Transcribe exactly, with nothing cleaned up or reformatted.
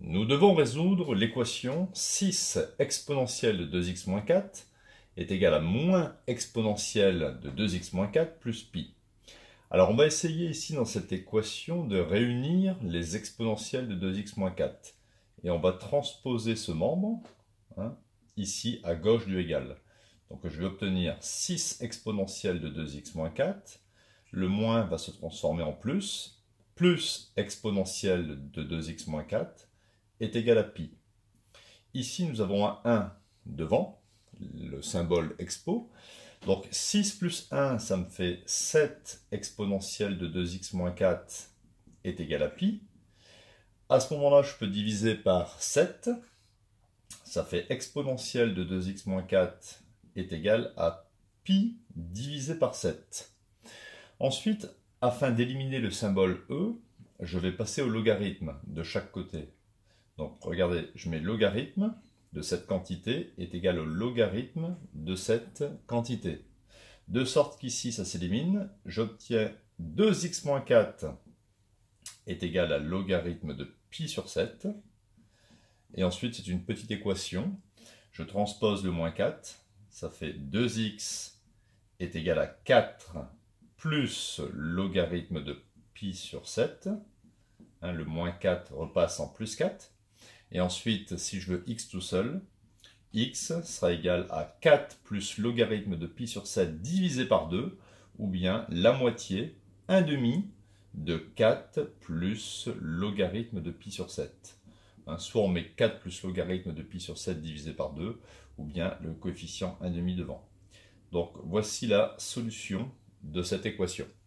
Nous devons résoudre l'équation six exponentielle de deux x moins quatre est égal à moins exponentielle de deux x moins quatre plus pi. Alors on va essayer ici dans cette équation de réunir les exponentielles de deux x moins quatre. Et on va transposer ce membre hein, ici à gauche du égal. Donc je vais obtenir six exponentielles de deux x moins quatre. Le moins va se transformer en plus. Plus exponentielle de deux x moins quatre est égal à pi. Ici, nous avons un un devant, le symbole expo. Donc six plus un, ça me fait sept exponentielle de deux x moins quatre est égal à pi. À ce moment-là, je peux diviser par sept. Ça fait exponentielle de deux x moins quatre est égal à pi divisé par sept. Ensuite, afin d'éliminer le symbole e, je vais passer au logarithme de chaque côté. Donc regardez, je mets logarithme de cette quantité est égal au logarithme de cette quantité. De sorte qu'ici, ça s'élimine. J'obtiens deux x moins quatre est égal à logarithme de pi sur sept. Et ensuite, c'est une petite équation. Je transpose le moins quatre. Ça fait deux x est égal à quatre plus logarithme de pi sur sept. Hein, le moins quatre repasse en plus quatre. Et ensuite, si je veux x tout seul, x sera égal à quatre plus logarithme de pi sur sept divisé par deux, ou bien la moitié, un demi, de quatre plus logarithme de pi sur sept. Hein, soit on met quatre plus logarithme de pi sur sept divisé par deux, ou bien le coefficient un demi devant. Donc voici la solution de cette équation.